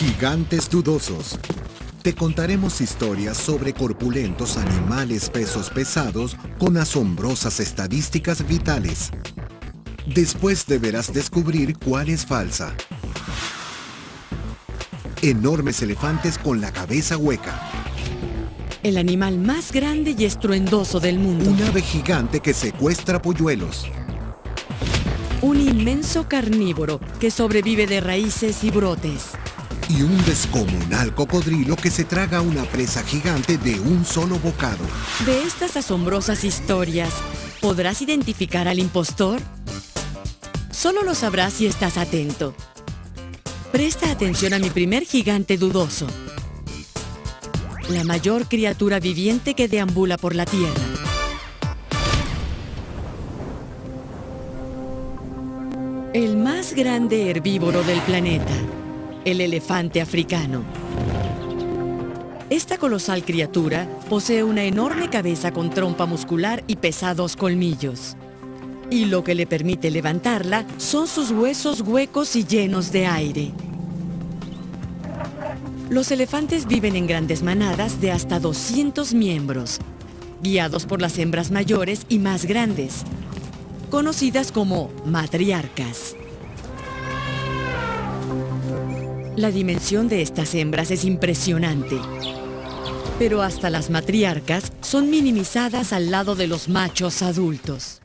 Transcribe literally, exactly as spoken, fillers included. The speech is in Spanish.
Gigantes dudosos. Te contaremos historias sobre corpulentos animales pesos pesados con asombrosas estadísticas vitales. Después deberás descubrir cuál es falsa. Enormes elefantes con la cabeza hueca. El animal más grande y estruendoso del mundo. Un ave gigante que secuestra polluelos. Un inmenso carnívoro que sobrevive de raíces y brotes. Y un descomunal cocodrilo que se traga una presa gigante de un solo bocado. De estas asombrosas historias, ¿podrás identificar al impostor? Solo lo sabrás si estás atento. Presta atención a mi primer gigante dudoso. La mayor criatura viviente que deambula por la tierra. El más grande herbívoro del planeta. El elefante africano. Esta colosal criatura posee una enorme cabeza con trompa muscular y pesados colmillos. Y lo que le permite levantarla son sus huesos huecos y llenos de aire. Los elefantes viven en grandes manadas de hasta doscientos miembros, guiados por las hembras mayores y más grandes, conocidas como matriarcas. La dimensión de estas hembras es impresionante, pero hasta las matriarcas son minimizadas al lado de los machos adultos.